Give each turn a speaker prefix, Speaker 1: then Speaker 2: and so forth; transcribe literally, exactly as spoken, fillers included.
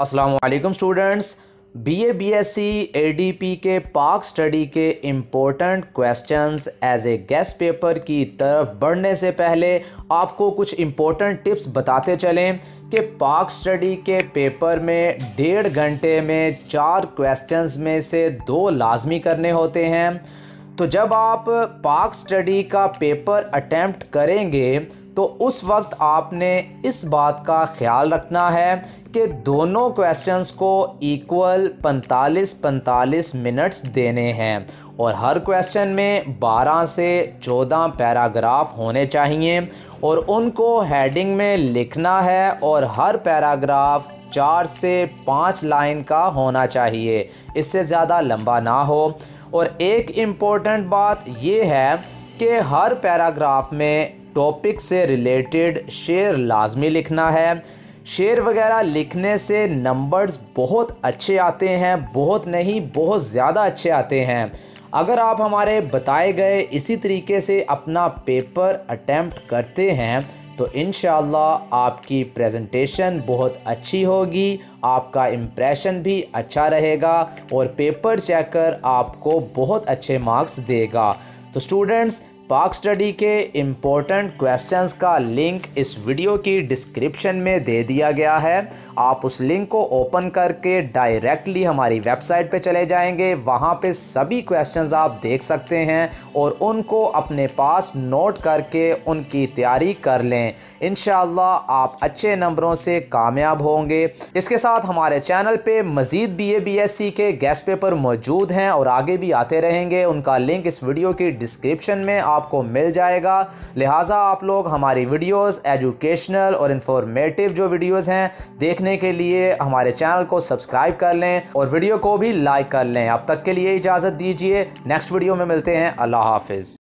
Speaker 1: अस्सलाम वालेकुम students. BA BSc ADP के पाक स्टडी के important questions as a guess paper की तरफ बढ़ने से पहले आपको कुछ इम्पोर्टेंट टिप्स बताते चलें कि पाक स्टडी के पेपर में डेढ़ घंटे में चार क्वेश्चंस में से दो लाजमी करने होते हैं। तो जब आप पाक स्टडी का पेपर अटेम्प्ट करेंगे तो उस वक्त आपने इस बात का ख्याल रखना है कि दोनों क्वेश्चंस को इक्वल पैंतालीस पैंतालीस मिनट्स देने हैं और हर क्वेश्चन में बारह से चौदह पैराग्राफ होने चाहिए और उनको हेडिंग में लिखना है और हर पैराग्राफ चार से पाँच लाइन का होना चाहिए, इससे ज़्यादा लंबा ना हो। और एक इम्पोर्टेंट बात ये है कि हर पैराग्राफ में टॉपिक से रिलेटेड शेर लाजमी लिखना है। शेर वगैरह लिखने से नंबर्स बहुत अच्छे आते हैं, बहुत नहीं बहुत ज़्यादा अच्छे आते हैं। अगर आप हमारे बताए गए इसी तरीके से अपना पेपर अटेम्प्ट करते हैं तो इंशाअल्लाह आपकी प्रेजेंटेशन बहुत अच्छी होगी, आपका इम्प्रेशन भी अच्छा रहेगा और पेपर चेकर आपको बहुत अच्छे मार्क्स देगा। तो स्टूडेंट्स, पाक स्टडी के इम्पोर्टेंट क्वेश्चंस का लिंक इस वीडियो की डिस्क्रिप्शन में दे दिया गया है। आप उस लिंक को ओपन करके डायरेक्टली हमारी वेबसाइट पे चले जाएंगे, वहाँ पे सभी क्वेश्चंस आप देख सकते हैं और उनको अपने पास नोट करके उनकी तैयारी कर लें। इंशाअल्लाह आप अच्छे नंबरों से कामयाब होंगे। इसके साथ हमारे चैनल पे मज़ीद B A B S C के गेस्ट पेपर मौजूद हैं और आगे भी आते रहेंगे। उनका लिंक इस वीडियो की डिस्क्रिप्शन में आपको मिल जाएगा। लिहाजा आप लोग हमारी वीडियोस एजुकेशनल और इंफॉर्मेटिव जो वीडियोस हैं देखने के लिए हमारे चैनल को सब्सक्राइब कर लें और वीडियो को भी लाइक कर लें। अब तक के लिए इजाज़त दीजिए, नेक्स्ट वीडियो में मिलते हैं। अल्लाह हाफिज़।